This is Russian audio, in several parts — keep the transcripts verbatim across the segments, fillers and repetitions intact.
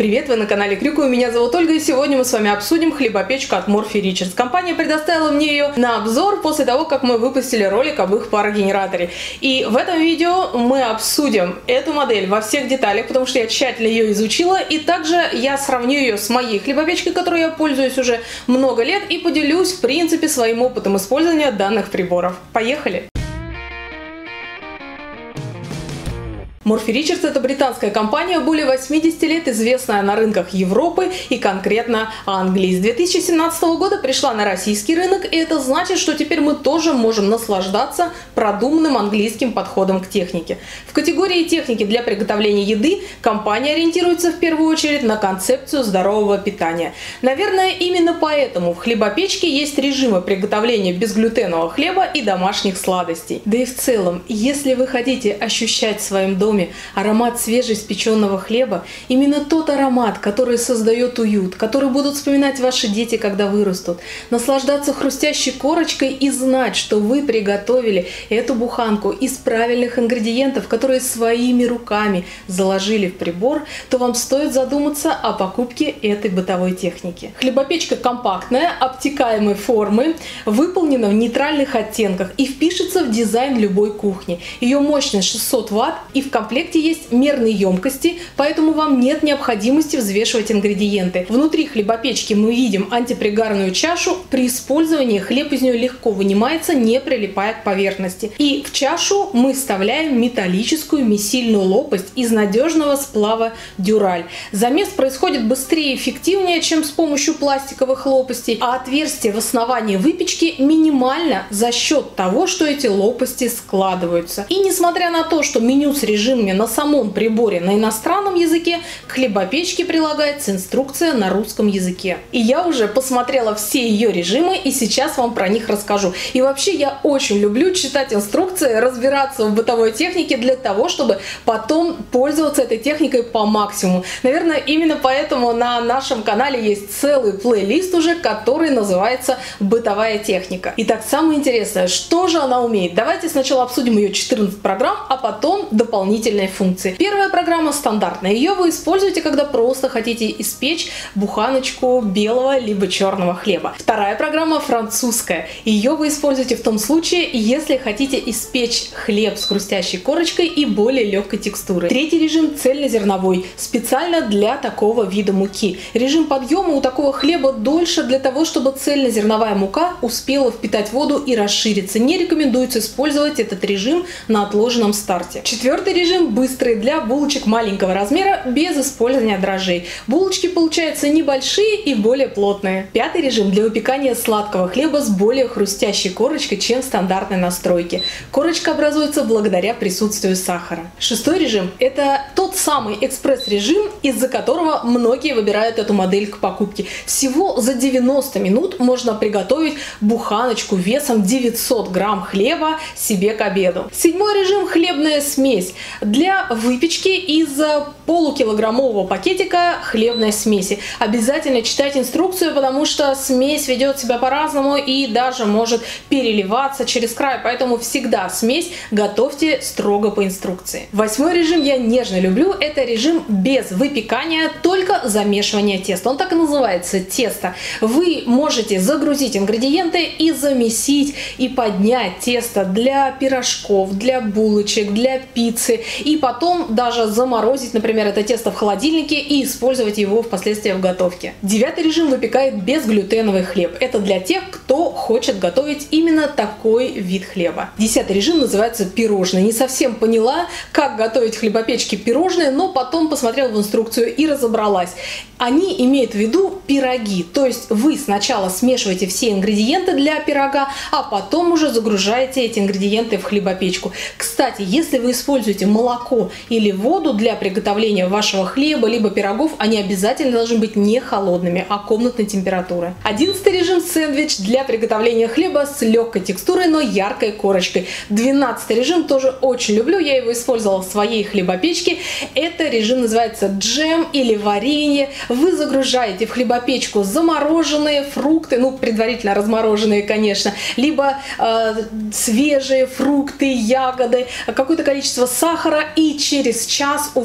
Привет, вы на канале Крюкова, меня зовут Ольга, и сегодня мы с вами обсудим хлебопечку от Morphy Richards. Компания предоставила мне ее на обзор после того, как мы выпустили ролик об их парогенераторе. И в этом видео мы обсудим эту модель во всех деталях, потому что я тщательно ее изучила, и также я сравню ее с моей хлебопечкой, которой я пользуюсь уже много лет, и поделюсь, в принципе, своим опытом использования данных приборов. Поехали! Morphy Richards – это британская компания, более восьмидесяти лет известная на рынках Европы и конкретно Англии. С две тысячи семнадцатого года пришла на российский рынок, и это значит, что теперь мы тоже можем наслаждаться продуманным английским подходом к технике. В категории техники для приготовления еды компания ориентируется в первую очередь на концепцию здорового питания. Наверное, именно поэтому в хлебопечке есть режимы приготовления безглютенового хлеба и домашних сладостей. Да и в целом, если вы хотите ощущать в своем доме аромат свежеиспеченного хлеба, именно тот аромат, который создает уют, который будут вспоминать ваши дети, когда вырастут, наслаждаться хрустящей корочкой и знать, что вы приготовили эту буханку из правильных ингредиентов, которые своими руками заложили в прибор, то вам стоит задуматься о покупке этой бытовой техники. Хлебопечка компактная, обтекаемой формы, выполнена в нейтральных оттенках и впишется в дизайн любой кухни. Ее мощность шестьсот ватт, и в В комплекте есть мерные емкости, поэтому вам нет необходимости взвешивать ингредиенты. Внутри хлебопечки мы видим антипригарную чашу. При использовании хлеб из нее легко вынимается, не прилипая к поверхности. И в чашу мы вставляем металлическую месильную лопасть из надежного сплава дюраль. Замес происходит быстрее и эффективнее, чем с помощью пластиковых лопастей, а отверстие в основании выпечки минимально за счет того, что эти лопасти складываются. И несмотря на то, что меню с режимами на самом приборе на иностранном языке, к хлебопечке прилагается инструкция на русском языке. И я уже посмотрела все ее режимы, и сейчас вам про них расскажу. И вообще я очень люблю читать инструкции, разбираться в бытовой технике для того, чтобы потом пользоваться этой техникой по максимуму. Наверное, именно поэтому на нашем канале есть целый плейлист уже, который называется «Бытовая техника». Итак, самое интересное, что же она умеет? Давайте сначала обсудим ее четырнадцать программ, а потом дополнительные функции. Первая программа стандартная. Ее вы используете, когда просто хотите испечь буханочку белого либо черного хлеба. Вторая программа французская. Ее вы используете в том случае, если хотите испечь хлеб с хрустящей корочкой и более легкой текстурой. Третий режим цельнозерновой, специально для такого вида муки. Режим подъема у такого хлеба дольше для того, чтобы цельнозерновая мука успела впитать воду и расшириться. Не рекомендуется использовать этот режим на отложенном старте. Четвертый режим быстрый для булочек маленького размера без использования дрожжей. Булочки получаются небольшие и более плотные. Пятый режим для выпекания сладкого хлеба с более хрустящей корочкой, чем в стандартной настройке. Корочка образуется благодаря присутствию сахара. Шестой режим – это тот самый экспресс-режим, из-за которого многие выбирают эту модель к покупке. Всего за девяносто минут можно приготовить буханочку весом девятьсот грамм хлеба себе к обеду. Седьмой режим – хлебная смесь. Для выпечки из полукилограммового пакетика хлебной смеси. Обязательно читайте инструкцию, потому что смесь ведет себя по-разному и даже может переливаться через край, поэтому всегда смесь готовьте строго по инструкции. Восьмой режим я нежно люблю, это режим без выпекания, только замешивание теста. Он так и называется – тесто. Вы можете загрузить ингредиенты и замесить, и поднять тесто для пирожков, для булочек, для пиццы, и потом даже заморозить, например, это тесто в холодильнике и использовать его впоследствии в готовке. Девятый режим выпекает безглютеновый хлеб. Это для тех, кто хочет готовить именно такой вид хлеба. Десятый режим называется пирожные. Не совсем поняла, как готовить в хлебопечке пирожные, но потом посмотрела в инструкцию и разобралась. Они имеют в виду пироги, то есть вы сначала смешиваете все ингредиенты для пирога, а потом уже загружаете эти ингредиенты в хлебопечку. Кстати, если вы используете молоко или воду для приготовления вашего хлеба либо пирогов, они обязательно должны быть не холодными, а комнатной температуры. Одиннадцатый режим сэндвич для приготовления хлеба с легкой текстурой, но яркой корочкой. Двенадцатый режим тоже очень люблю, я его использовала в своей хлебопечке. Это режим называется джем или варенье. Вы загружаете в хлебопечку замороженные фрукты, ну предварительно размороженные, конечно, либо э, свежие фрукты, ягоды, какое-то количество сахара, и через час у вас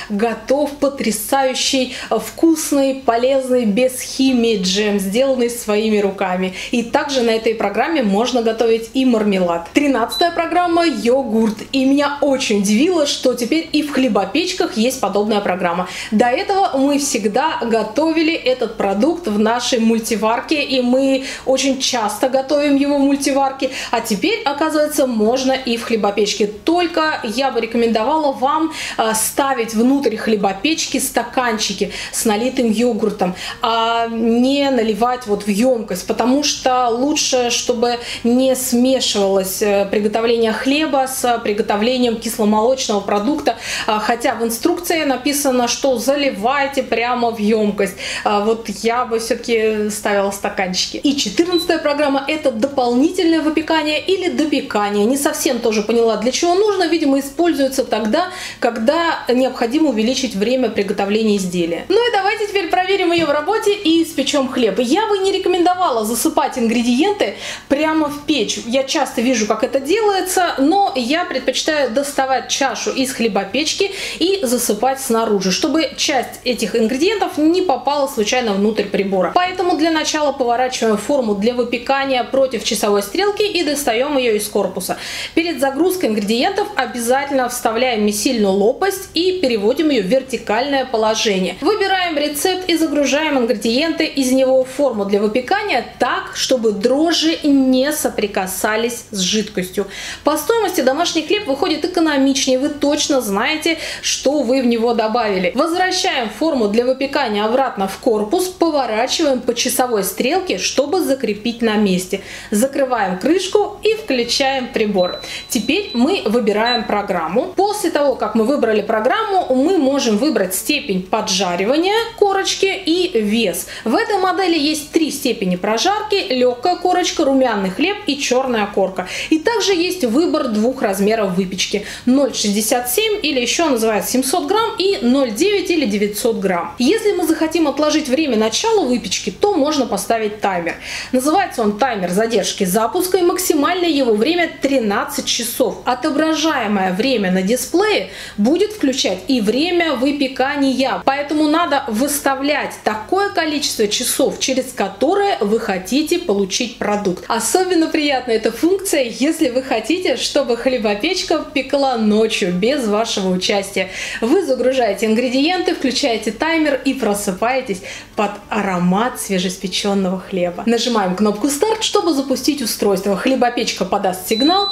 готов потрясающий, вкусный, полезный, без химии джем, сделанный своими руками. И также на этой программе можно готовить и мармелад. Тринадцатая программа — йогурт. И меня очень удивило, что теперь и в хлебопечках есть подобная программа. До этого мы всегда готовили этот продукт в нашей мультиварке, и мы очень часто готовим его в мультиварке. А теперь, оказывается, можно и в хлебопечке. Только я бы рекомендовала вам ставить внутрь хлебопечки стаканчики с налитым йогуртом, а не наливать вот в емкость, потому что лучше, чтобы не смешивалось приготовление хлеба с приготовлением кисломолочного продукта, хотя в инструкции написано, что заливайте прямо в емкость. Вот я бы все-таки ставила стаканчики. И четырнадцатая программа — это дополнительное выпекание или допекание. Не совсем тоже поняла, для чего нужно. Видимо, используется тогда, когда необходимо увеличить время приготовления изделия. Ну и давайте теперь проверим ее в работе и испечем хлеб. Я бы не рекомендовала засыпать ингредиенты прямо в печь. Я часто вижу, как это делается, но я предпочитаю доставать чашу из хлебопечки и засыпать снаружи, чтобы часть этих ингредиентов не попала случайно внутрь прибора. Поэтому для начала поворачиваем форму для выпекания против часовой стрелки и достаем ее из корпуса. Перед загрузкой ингредиентов обязательно вставляем месильную лопасть и переводим ее в вертикальное положение. Выбираем рецепт и загружаем ингредиенты из него в форму для выпекания так, чтобы дрожжи не соприкасались с жидкостью. По стоимости домашний хлеб выходит экономичнее, вы точно знаете, что вы в него добавили. Возвращаем форму для выпекания обратно в корпус, поворачиваем по часовой стрелке, чтобы закрепить на месте. Закрываем крышку и включаем прибор. Теперь мы выбираем программу. После того, как мы выбрали программу, мы можем выбрать степень поджаривания корочки и вес. В этой модели есть три степени прожарки: легкая корочка, румяный хлеб и черная корка. И также есть выбор двух размеров выпечки: ноль целых шестьдесят семь или еще называют семьсот грамм и ноль целых девять или девятьсот грамм. Если мы захотим отложить время начала выпечки, то можно поставить таймер. Называется он таймер задержки запуска, и максимальное его время тринадцать часов. Отображаемое время на дисплее будет включать и время выпекания, поэтому надо выставлять такое количество часов, через которое вы хотите получить продукт. Особенно приятна эта функция, если вы хотите, чтобы хлебопечка пекла ночью без вашего участия. Вы загружаете ингредиенты, включаете таймер и просыпаетесь под аромат свежеиспеченного хлеба. Нажимаем кнопку «Старт», чтобы запустить устройство. Хлебопечка подаст сигнал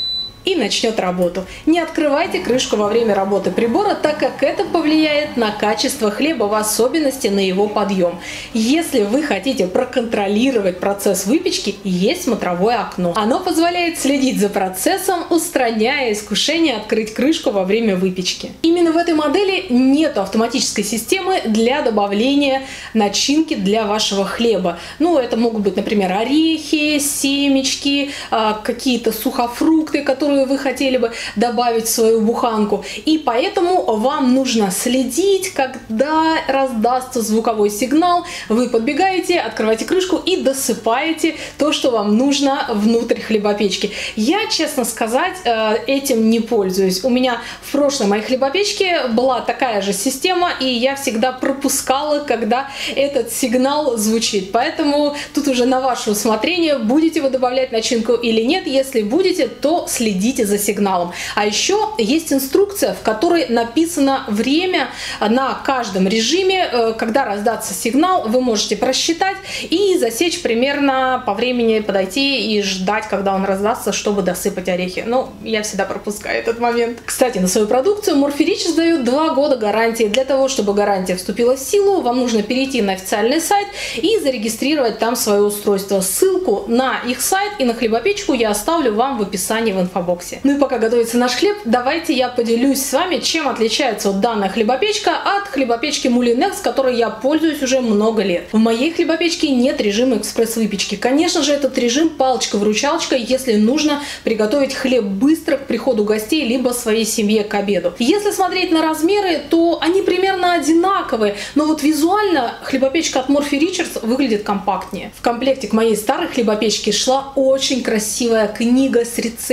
и начнет работу. Не открывайте крышку во время работы прибора, так как это повлияет на качество хлеба, в особенности на его подъем. Если вы хотите проконтролировать процесс выпечки, есть смотровое окно. Оно позволяет следить за процессом, устраняя искушение открыть крышку во время выпечки. Именно в этой модели нет автоматической системы для добавления начинки для вашего хлеба. Ну, это могут быть, например, орехи, семечки, какие-то сухофрукты, которые вы хотели бы добавить в свою буханку. И поэтому вам нужно следить, когда раздастся звуковой сигнал, вы подбегаете, открываете крышку и досыпаете то, что вам нужно внутрь хлебопечки. Я, честно сказать, этим не пользуюсь. У меня в прошлой моей хлебопечке была такая же система, и я всегда пропускала, когда этот сигнал звучит. Поэтому тут уже на ваше усмотрение, будете вы добавлять начинку или нет. Если будете, то следите за сигналом. А еще есть инструкция, в которой написано время на каждом режиме. Когда раздастся сигнал, вы можете просчитать и засечь примерно по времени, подойти и ждать, когда он раздастся, чтобы досыпать орехи. Но я всегда пропускаю этот момент. Кстати, на свою продукцию Murphy Rich дает два года гарантии. Для того, чтобы гарантия вступила в силу, вам нужно перейти на официальный сайт и зарегистрировать там свое устройство. Ссылку на их сайт и на хлебопечку я оставлю вам в описании в инфобоксе. Ну и пока готовится наш хлеб, давайте я поделюсь с вами, чем отличается вот данная хлебопечка от хлебопечки Moulinex, которой я пользуюсь уже много лет. В моей хлебопечке нет режима экспресс-выпечки. Конечно же, этот режим палочка-выручалочка, если нужно приготовить хлеб быстро к приходу гостей, либо своей семье к обеду. Если смотреть на размеры, то они примерно одинаковые, но вот визуально хлебопечка от Murphy Richards выглядит компактнее. В комплекте к моей старой хлебопечке шла очень красивая книга с рецептами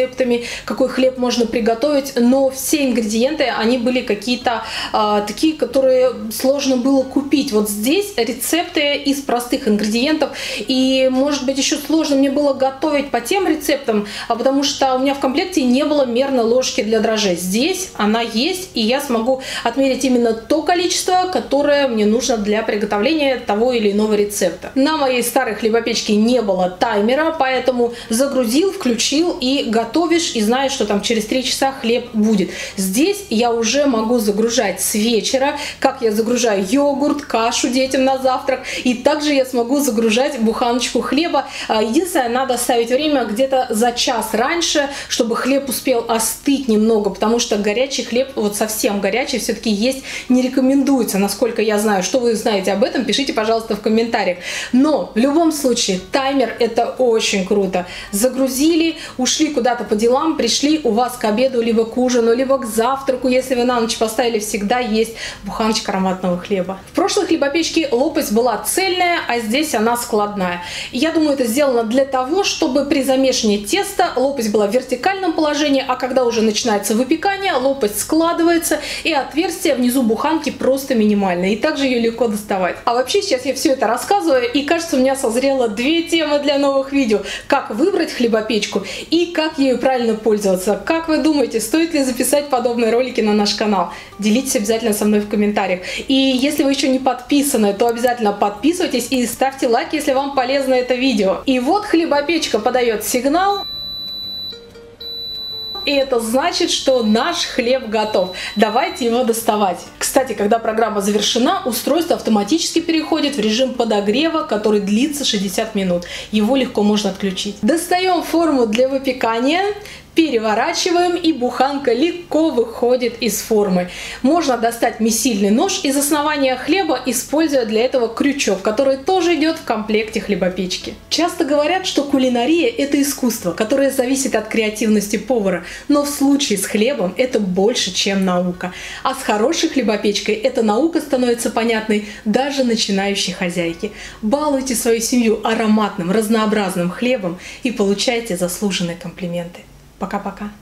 какой хлеб можно приготовить, но все ингредиенты, они были какие-то э, такие, которые сложно было купить. Вот здесь рецепты из простых ингредиентов, и, может быть, еще сложно мне было готовить по тем рецептам, а потому что у меня в комплекте не было мерной ложки для дрожжей. Здесь она есть, и я смогу отмерить именно то количество, которое мне нужно для приготовления того или иного рецепта. На моей старой хлебопечке не было таймера, поэтому загрузил, включил и готовишь, и знаешь, что там через три часа хлеб будет. Здесь я уже могу загружать с вечера, как я загружаю йогурт, кашу детям на завтрак, и также я смогу загружать буханочку хлеба. Единственное, надо ставить время где-то за час раньше, чтобы хлеб успел остыть немного, потому что горячий хлеб, вот совсем горячий, все-таки есть не рекомендуется, насколько я знаю. Что вы знаете об этом, пишите, пожалуйста, в комментариях. Но в любом случае таймер — это очень круто. Загрузили, ушли куда-то по делам, пришли, у вас к обеду, либо к ужину, либо к завтраку, если вы на ночь поставили, всегда есть буханочка ароматного хлеба. В прошлой хлебопечке лопасть была цельная, а здесь она складная. И я думаю, это сделано для того, чтобы при замешивании теста лопасть была в вертикальном положении, а когда уже начинается выпекание, лопасть складывается, и отверстие внизу буханки просто минимальное, и также ее легко доставать. А вообще сейчас я все это рассказываю, и кажется, у меня созрело две темы для новых видео: как выбрать хлебопечку и как ею правильно пользоваться. Как вы думаете, стоит ли записать подобные ролики на наш канал? Делитесь обязательно со мной в комментариях. И если вы еще не подписаны, то обязательно подписывайтесь и ставьте лайк, если вам полезно это видео. И вот хлебопечка подает сигнал. И это значит, что наш хлеб готов. Давайте его доставать. Кстати, когда программа завершена, устройство автоматически переходит в режим подогрева, который длится шестьдесят минут. Его легко можно отключить. Достаем форму для выпекания. Переворачиваем, и буханка легко выходит из формы. Можно достать месильный нож из основания хлеба, используя для этого крючок, который тоже идет в комплекте хлебопечки. Часто говорят, что кулинария – это искусство, которое зависит от креативности повара, но в случае с хлебом это больше, чем наука. А с хорошей хлебопечкой эта наука становится понятной даже начинающей хозяйке. Балуйте свою семью ароматным, разнообразным хлебом и получайте заслуженные комплименты. Пока-пока.